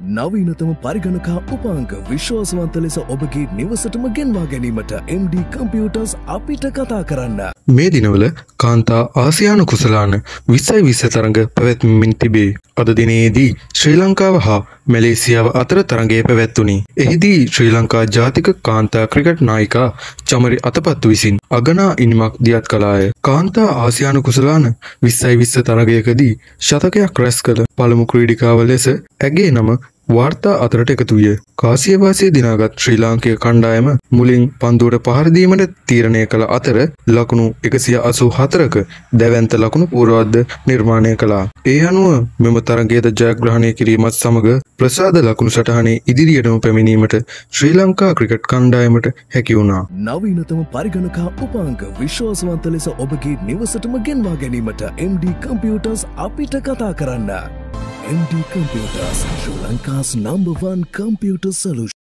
නවීනතම පරිගණකා උපාංග විශ්වාසවන්ත ලෙස ඔබගේ නිවසටම ගෙන්වා ගැනීමට MD කම්පියුටර්ස් අපිට කතා කරන්න. මේ දිනවල කාන්තා ආසියානු කුසලාන 2020 තරඟ පැවැත්වෙමින් තිබේ. අද දිනේදී ශ්‍රී ලංකාව හා මැලේසියාව අතර තරඟය පැවැත්වුණි. එහිදී ශ්‍රී ලංකා ජාතික කාන්තා ක්‍රිකට් නායිකා චමරි අතපත්තු විසින් අගනා ඉනිමක් දියත් කළාය. කාන්තා ආසියානු කුසලාන 2020 තරඟයකදී ශතකයක් රැස් කළ පළමු ක්‍රීඩිකාව ලෙස ඇගේ නම වාර්තා අතරට එකතු විය. කාසියවාසී දිනාගත් ශ්‍රී ලාංකික කණ්ඩායම මුලින් පන්දුවට පහර දීමට තීරණය කළ අතර ලකුණු 184ක දැවැන්ත ලකුණු පුරවද්ද නිර්මාණය කළා. ඒ අනුව මෙම තරගයේද ජයග්‍රහණය කිරීමත් සමග ප්‍රසාද ලකුණු සටහනේ ඉදිරියටම පැමිණීමට ශ්‍රී ලංකා ක්‍රිකට් කණ්ඩායමට හැකි වුණා. නවීනතම පරිගණකා උපාංග විශ්වාසවන්ත ලෙස ඔබගේ නිවසටම ගෙන්වා ගැනීමට MD කම්පියුටර්ස් අපිට කතා කරන්න. MD Computers, Sri Lanka's #1 computer solution.